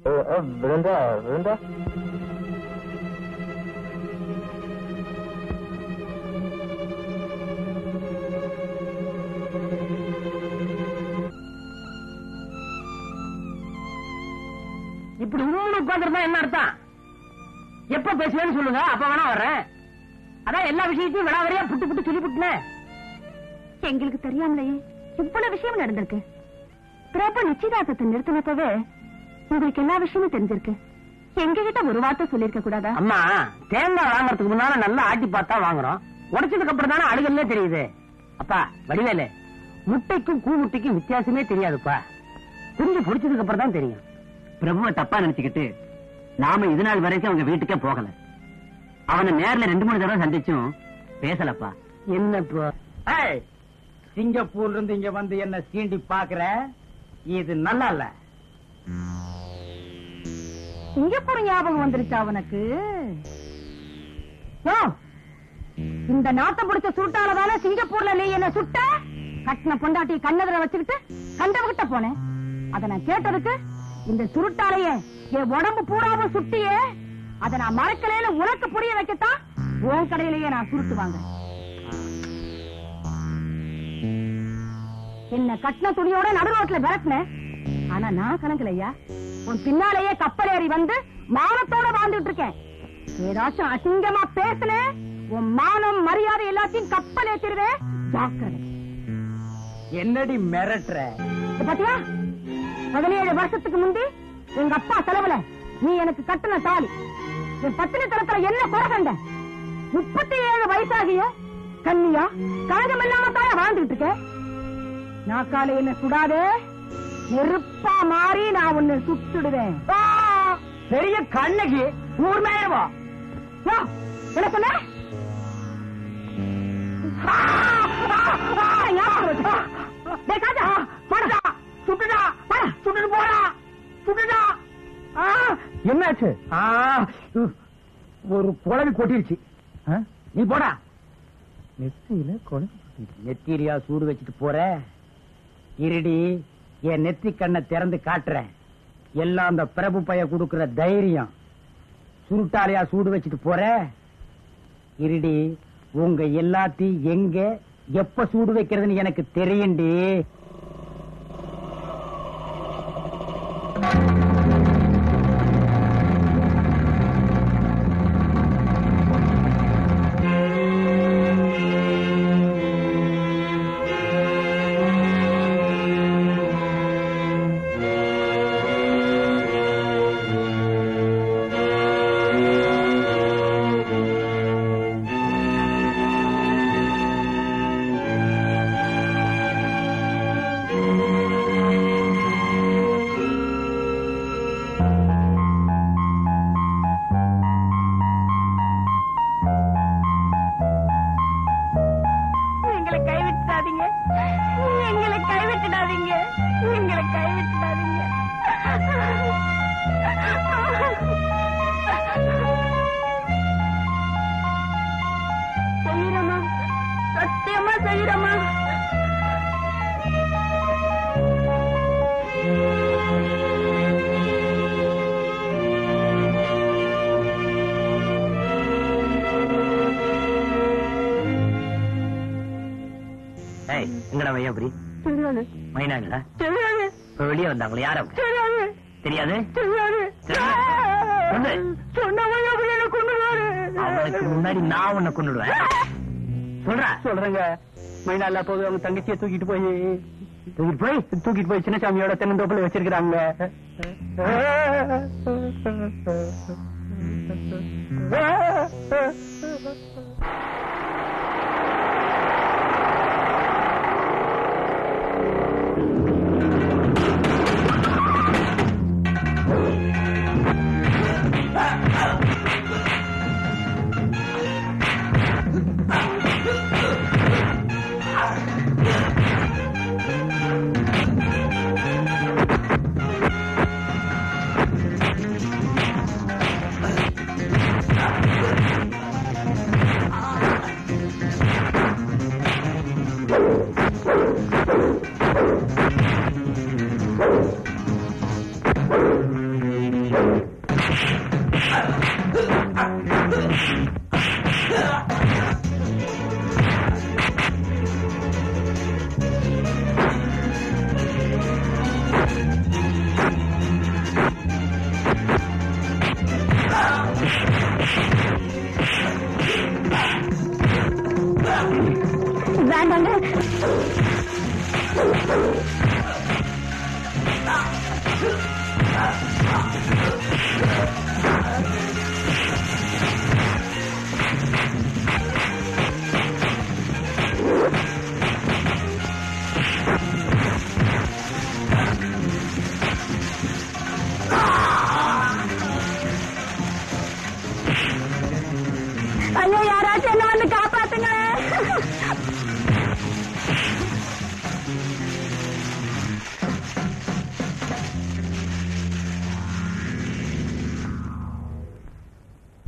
விழுந்தா விழுந்தா இப்படி உட்காந்துருந்தா என்ன அர்த்தம்? எப்ப பேசுவேன்னு சொல்லுங்க, அப்ப வேணா வர்றேன். அதான் எல்லா விஷயத்தையும் விடாவரியா புட்டு புட்டு சொல்லி புட்டுனேன். எங்களுக்கு தெரியாமலேயே இவ்வளவு விஷயம் நடந்திருக்கு. பிரபு நிச்சயதார்த்தத்தை நிறுத்தினப்பவே உங்களுக்கு எல்லா விஷயமும் தெரிஞ்சிருக்கு. எங்க கிட்ட ஒரு வார்த்தை சொல்லிருக்க கூடாதா? அம்மா, தேங்காய் வாங்கறதுக்கு முன்னால நல்லா ஆட்டி பார்த்தா வாங்குறோம். உடைச்சதுக்கு அப்புறம் தானே அழுகல்லே தெரியுது. அப்பா வடிவேலு, முட்டைக்கும் கூ முட்டைக்கும் வித்தியாசமே தெரியாதுப்பா. கொஞ்சம் பிடிச்சதுக்கு அப்புறம் தான் தெரியும். பிரபுவை தப்பா நினைச்சுக்கிட்டு நாம இது நாள் வரைக்கும் அவங்க வீட்டுக்கே போகல. அவனை நேர்ல 2-3 தடவை சந்திச்சும் பேசலப்பா. என்னப்பா சிங்கப்பூர்ல இருந்து இங்க வந்து என்ன சீண்டி பாக்குற? இது நல்லா இல்ல. சிங்கப்பூர் ஞாபகம் வந்துருச்சா அவனுக்கு? இந்த நாட்டம் பிடிச்ச சுட்டாலதான சிங்கப்பூர்ல நீ என்ன சுட்ட? கட்டின பொண்டாட்டி கண்ணதுல வச்சுக்கிட்டு கண்டவகிட்ட போனேன். அத நான் கேட்டதுக்கு இந்த சுருட்டாலையே என் உடம்பு பூராவும் சுட்டியே, அத நான் மறக்கலையில உனக்கு புரிய வைக்கத்தான் உன் கடையிலேயே நான் சுருட்டுவாங்க. என்ன கட்டின துணியோட நடு ரோட்ல விரட்டினேன். ஆனா நான் கணக்கலையா, உன் பின்னாலேயே கப்பல் ஏறி வந்து மானத்தோட வாழ்ந்துட்டு இருக்கேன். ஏதாச்சும் அசிங்கமா பேசுன உன் மானம் மரியாதை எல்லாத்தையும் கப்பல் ஏத்திருவேன். ஜாக்கிரதை. என்னடி மிரட்டுற? பாத்தியா, 17 வருஷத்துக்கு முந்தி எங்க அப்பா செலவுல நீ எனக்கு கட்டின தாலி, என் பத்தினி தரத்துல என்ன குறை கண்ட? 37 வயசாகிய கன்னியா கழகம் இல்லாம தாயா வாழ்ந்துட்டு இருக்க. நாக்கால என்ன சுடாதே, நெருப்பா மாறி நான் உன்னை சுட்டுடுவேன். பெரிய கண்ணகி ஊர் மேயவா? என்ன சொன்ன? என்னாச்சு? ஒரு குழவி கொட்டிருச்சு. நீ போடா. நெத்தியில குழவி. நெத்திரியா சூடு வச்சுட்டு போற? இருடி, என் நெத்தி கண்ணை திறந்து காட்டுறேன். எல்லாம் அந்த பிரபு பைய கொடுக்கிற தைரியம். சுருட்டாலையா சூடு வச்சுட்டு போற? இருடி, உங்க எல்லாத்தையும் எங்க எப்ப சூடு வைக்கிறதுன்னு எனக்கு தெரியும்டி. வெளியே வந்தாங்களே யார? தெரியாது. அவனுக்கு முன்னாடி நான் உன்னை கொண்டுடுவேன். சொல்றேங்க. மைனா இல்ல போது அவங்க தங்கச்சியை தூக்கிட்டு போய் சின்னசாமியோட தென்னந்தோப்புல வச்சிருக்கிறாங்க.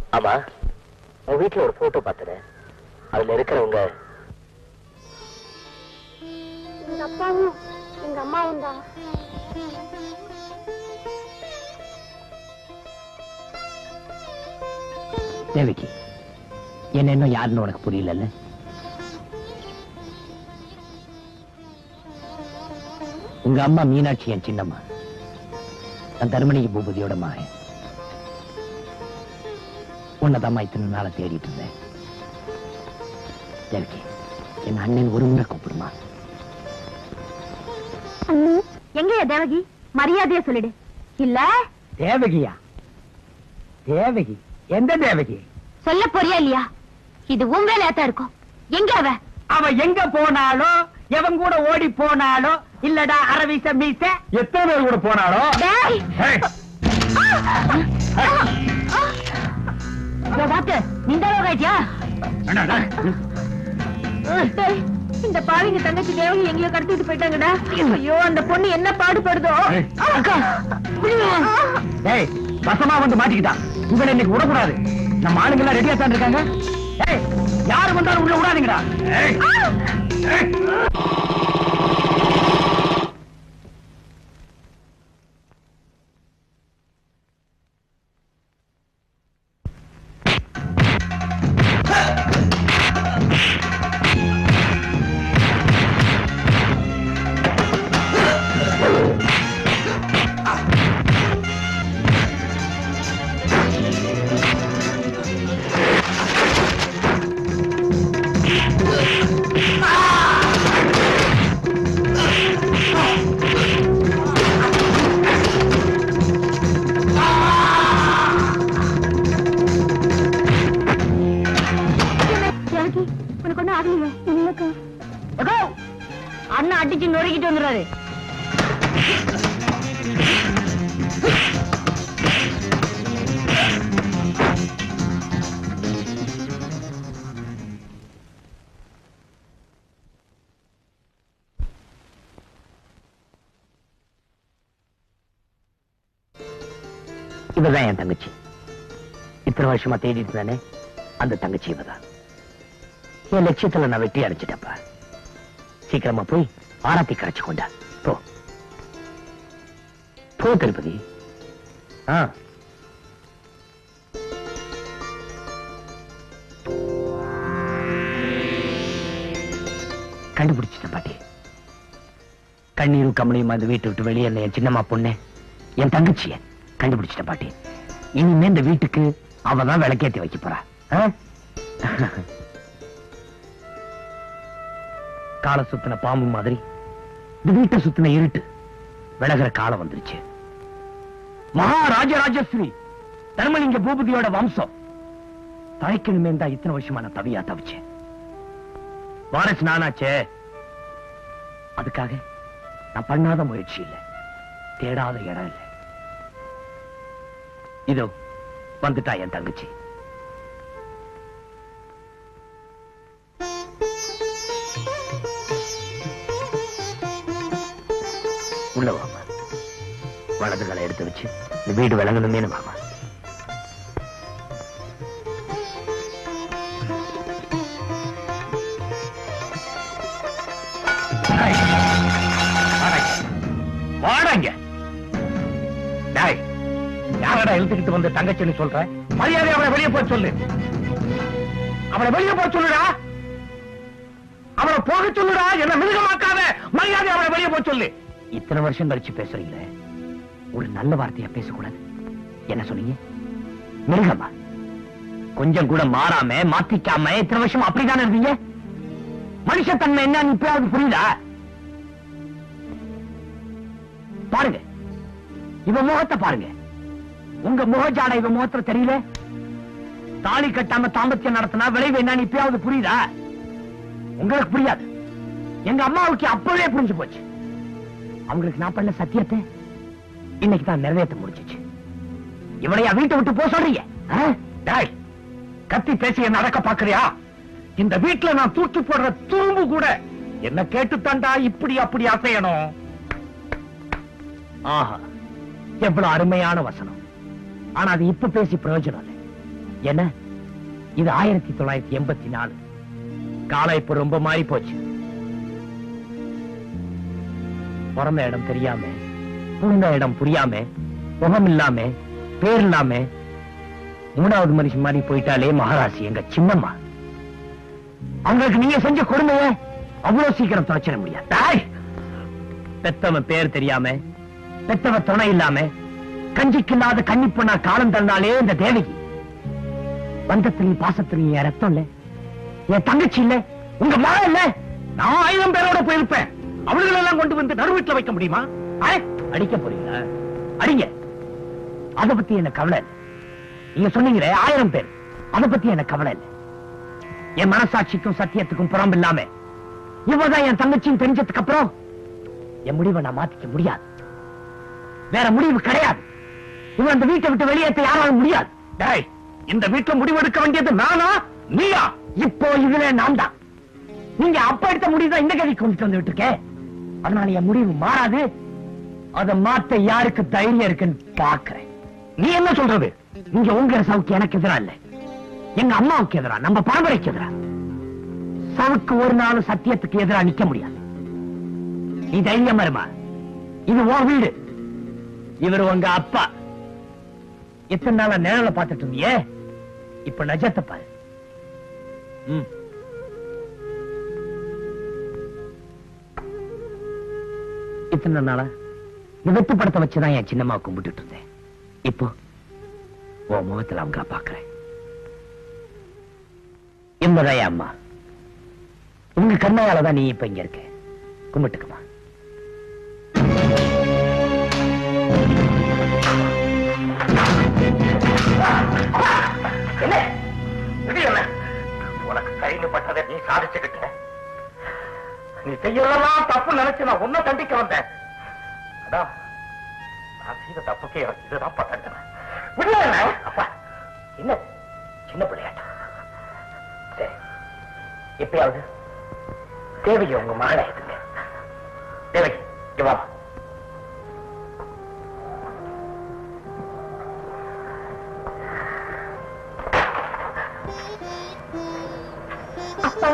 ஆமா, உன் வீட்டுல ஒரு போட்டோ பார்த்தேன். அதுல இருக்கிறவங்க எங்க அப்பாவும் எங்க அம்மாவும் தான். தேவிக்கு என்ன இன்னும் யாருன்னு உனக்கு புரியல. உங்க அம்மா மீனாட்சி என் சின்னம்மா, நான் தர்மணிக்கு பூபதியோட மகன். உன்னதம்மா இத்தனை நாளை தேடிட்டு இருந்தேன். தேவிக்கு என் அண்ணன் ஒரு முறை கூப்பிடுமா? எங்கயா தேவகி? மரியாதையா சொல்லிடு. இல்ல தேவகியா? தேவகி எந்த தேவகி? சொல்ல போறியா இல்லையா? இது உன் வேலையாத்தான் இருக்கும். எங்க அவ? அவ எங்க போனாலும், எவன் கூட ஓடி போனாலும், இல்லடா அரவிச மீச எத்தனை பேர் கூட போனாலும் இந்த பாவிங்க தங்கச்சி தேவகி எங்கேயோ கடத்திட்டு போயிட்டாங்கடா. ஐயோ, அந்த பொண்ணு என்ன பாடுபடுதோ. வசமா வந்து மாட்டிக்கிட்டான். இவனை இன்னைக்கு விடக்கூடாது. நம்ம ஆளுங்க எல்லாம் ரெடியா தான் இருக்காங்க. யாரு வந்தாலும் உள்ள விடாதீங்கடா. அண்ணா அடிச்சு நொறுக்கிட்டு வந்துடுறாரு. இவதான் என் தங்கச்சி. இத்தனை வருஷமா தேடிட்டு தானே அந்த தங்கச்சி இவதான். என் லட்சியத்துல நான் வெற்றி அடைச்சிட்டப்பா. சீக்கிரமா போய் ஆராத்தி கரைச்சு கொண்டா போ. போ திருப்பதி. கண்டுபிடிச்சிட்டேன் பாட்டி. கண்ணீரும் கமனியும் அந்த வீட்டை விட்டு வெளியே என் சின்னம்மா பொண்ணு, என் தங்கச்சிய கண்டுபிடிச்சிட்டேன் பாட்டி. இனிமே இந்த வீட்டுக்கு அவதான் விளக்கேத்தி வைக்க போறா. கால சுத்தின பாம்பு மாதிரி இந்த வீட்டை சுத்தின இருட்டு விலகிற காலம் வந்துருச்சு. மகாராஜராஜஸ்ரீ தர்மலிங்க பூபதியோட வம்சம் தழைக்கணுமே தான் இத்தனை வருஷமா நான் தவியா தவிச்சேன். வாரஸ் நானாச்சே. அதுக்காக நான் பண்ணாத முயற்சி இல்லை, தேடாத இடம் இல்லை. இதோ வந்துட்டா என் தங்கச்சி. உள்ள வாமா. வலது காலை எடுத்து வச்சு இந்த வீடு விளங்கணுமே வாமா. வாடாங்க. யாரடா இழுத்துக்கிட்டு வந்து தங்கச்சின்னு சொல்ற? மரியாதை அவளை வெளியே போய் சொல்லு. அவளை வெளியே போய் சொல்லுடா. அவளை போக சொல்லுடா. என்ன மிருகமாக்காத. மரியாதை அவளை வெளியே போய் சொல்லு. இத்தனை வருஷம் கழிச்சு பேசுறீங்களே, ஒரு நல்ல வார்த்தையா பேசக்கூடாது. என்ன சொன்னீங்க? மிருகமா? கொஞ்சம் கூட மாறாம மாத்திக்காம இத்தனை வருஷம் அப்படித்தானே இருந்தீங்க. மனுஷத்தன்மை என்னன்னு இப்பயாவது புரியுதா? பாருங்க, இவ முகத்தை பாருங்க. உங்க முகஜாட இவ முகத்துல தெரியல. தாலி கட்டாம தாம்பத்தியம் நடத்தினா விளைவு என்னன்னு இப்பயாவது புரியுதா? உங்களுக்கு புரியாது. எங்க அம்மாவுக்கு அப்பவே புரிஞ்சு போச்சு. அவங்களுக்கு நான் பண்ண சத்தியத்தை இன்னைக்கு தான் நிறைவேற்ற முடிஞ்சிச்சு. இவளையா வீட்டை விட்டு போக சொல்றீங்க? கத்தி பேசிய நடக்க பாக்குறியா? இந்த வீட்டுல நான் தூக்கி போடுற துரும்பு கூட என்ன கேட்டு தாண்டா இப்படி அப்படி அசையணும். ஆஹா, எவ்வளவு அருமையான வசனம். ஆனா அது இப்ப பேசி பிரயோஜனம் இல்லை. என்ன இது 1984. காலம் இப்ப ரொம்ப மாறி போச்சு. பிறந்த இடம் தெரியாம, புகுந்த இடம் புரியாம, முகம் இல்லாம, பேர் இல்லாம 3வது மனுஷன் மாதிரி போயிட்டாலே மகாராசி எங்க சின்னம்மா. அவங்களுக்கு நீங்க செஞ்ச கொடுமைய அவ்வளவு சீக்கிரம் தொலைச்சிட முடியாது. பெத்தவன் பேர் தெரியாம, பெத்தவ துணை இல்லாம, கஞ்சிக்கு இல்லாத கன்னி பொண்ணா காலம் தந்தாலே இந்த தேவகி. பந்தத்திலையும் பாசத்திலையும் என் ரத்தம் இல்ல, என் தங்கச்சி இல்ல, உங்க மகன் இல்ல. நான் 1000 பேரோட போயிருப்பேன். அவர்களெல்லாம் கொண்டு வந்து நடு வீட்டுல வைக்க முடியுமா? அடிக்க போறீங்களா? அடிங்க. அத பத்தி என்ன கவலை இல்லை. நீங்க சொன்னீங்களே 1000 பேர், அத பத்தி என்ன கவலை இல்லை. என் மனசாட்சிக்கும் சத்தியத்துக்கும் புறம் இல்லாம இவதான் என் தங்கச்சியும் தெரிஞ்சதுக்கு அப்புறம் என் முடிவை நான் மாத்திக்க முடியாது. வேற முடிவு கிடையாது. இவன் அந்த வீட்டை விட்டு வெளியேற்ற யாராலும் முடியாது. இந்த வீட்டுல முடிவெடுக்க வேண்டியது நானா நீயா? இப்போ இதுல நான் தான். நீங்க அப்ப எடுத்த முடிவு தான் இந்த கதைக்கு கொண்டு வந்து விட்டுருக்கேன். அதனால என் முடிவு மாறாது. அதை மாத்த யாருக்கு தைரியம் இருக்குன்னு பாக்குறேன். நீ என்ன சொல்றது? நீங்க உங்க சவுக்கு எனக்கு எதிரா இல்ல, எங்க அம்மாவுக்கு எதிரா, நம்ம பரம்பரைக்கு எதிரா. சவுக்கு ஒரு நாளும் சத்தியத்துக்கு எதிரா நிக்க முடியாது. நீ தைரியமா இருமா. இது உன் வீடு, இவர் உங்க அப்பா. எத்தனை நாளா நிழல பார்த்துட்டு இருந்தியே, இப்ப நஜத்தை பாரு. இத்தனை நாளா விபத்து படத்தை வச்சுதான் என் சின்னம்மா கும்பிட்டு இருந்தேன். இப்போ உன் முகத்துல அவங்கள பாக்குறேன். இம்மதான் அம்மா, உங்க கண்ணையாலதான் நீ இப்ப இங்க இருக்க. கும்பிட்டுக்குமா. உனக்கு கைப்பட்டதை நீ சாதிச்சுக்கிட்ட. நீ செய்யலாம் தப்பு நினைச்சு நான் உன்ன தண்டிக்க வந்தேன். நான் செய்த தப்புக்கே இதுதான் தண்டனை. அப்பா என்ன சின்ன பிள்ளையாட்ட. சரி, எப்பயாவது தேவகி உங்க மகளை எடுத்துங்க. தேவகி இவா. அப்பா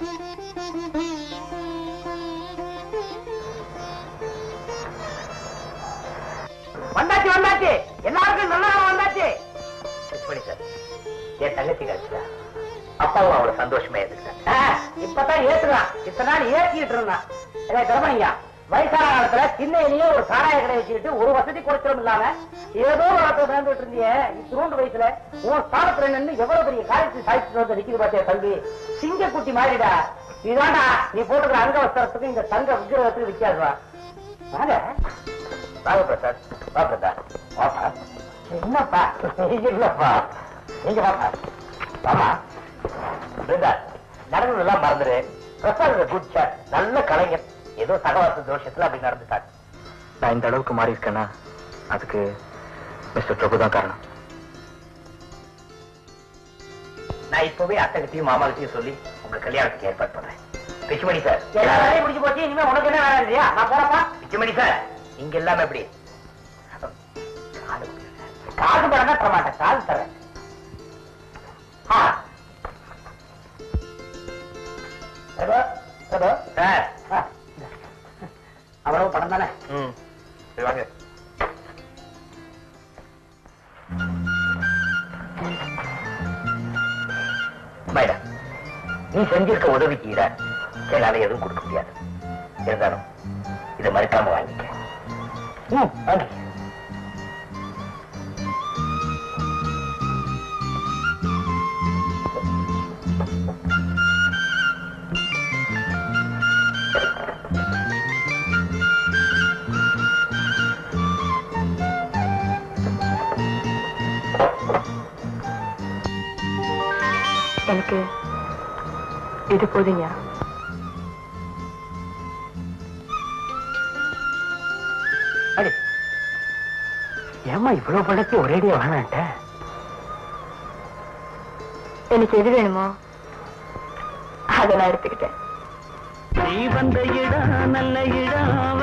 வந்தாச்சு வந்தாச்சு, எல்லாருக்கும் நல்லா வந்தாச்சு. சார், என் தங்கச்சி கிடைச்சா அப்பாவும் அவ்வளவு சந்தோஷமா இருந்துட்டான். இப்பதான் ஏத்துறான். இத்தனை நாள் ஏற்றிட்டு இருந்தான். தர்மனியா, வயசான காலத்துல சின்னையிலேயே ஒரு சாராய கடை வச்சுக்கிட்டு ஒரு வசதி குறைச்சலும் இல்லாம ஏதோ ஒரு சேர்ந்துட்டு இருந்திய. இத்திரூண்டு வயசுல உன் ஸ்தானத்துல நின்று எவ்வளவு பெரிய காரியத்தை சாதிச்சு வந்து நிக்கிது பாத்தியா தம்பி. சிங்கக்குட்டி மாறிடா. இதாண்டா நீ போட்டுக்கிற அங்க வஸ்திரத்துக்கு இந்த தங்க விக்கிரகத்துக்கு வித்தியாசமா. வாங்க பிரசாத். வா பிரசாத், வாப்பா. என்னப்பா? இல்லப்பா, நீங்க வாப்பா. வாமா பிருந்தா, நடந்ததெல்லாம் மறந்துரு. பிரசாத் குட் சார், நல்ல கலைஞர். ஏதோ சகவாச தோஷத்துல அப்படி நடந்துட்டாங்க. நான் இந்த அளவுக்கு மாறி இருக்கேன்னா அதுக்கு மிஸ்டர் பிரபு தான் காரணம். நான் இப்பவே அத்தைகிட்டையும் மாமாகிட்டையும் சொல்லி உங்க கல்யாணத்துக்கு ஏற்பாடு பண்றேன். பிச்சுமணி சார், எல்லா வேலையும் முடிச்சு போச்சு. இனிமே உனக்கு என்ன வேலை இல்லையா? நான் போறப்பா. பிச்சுமணி சார், இங்க எல்லாமே எப்படி காது படம் தர மாட்டேன், காது தரேன். அவ்வளவு படம் தானே. வாங்க. மேடம், நீ செஞ்சிருக்க உதவிக்கு ஈட என்னால எதுவும் கொடுக்க முடியாது. இருந்தாலும் இதை மறுக்காம வாங்கிக்க. வாங்கிக்க. எனக்கு இது போதுங்க. ஏமா இவ்வளவு பழத்தை ஒரேடியா வேணான்ட்ட? எனக்கு எது வேணுமோ அதை நான் எடுத்துக்கிட்டேன். நீ வந்த இடம் நல்ல இடம்.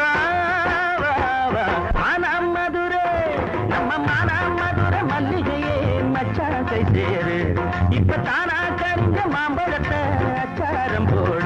மதுரை நம்ம மதுரை மல்லிகையே மச்சான் சேரு இப்ப தானா கரிஞ்ச மாம்பழத்தை அச்சாரம் போடு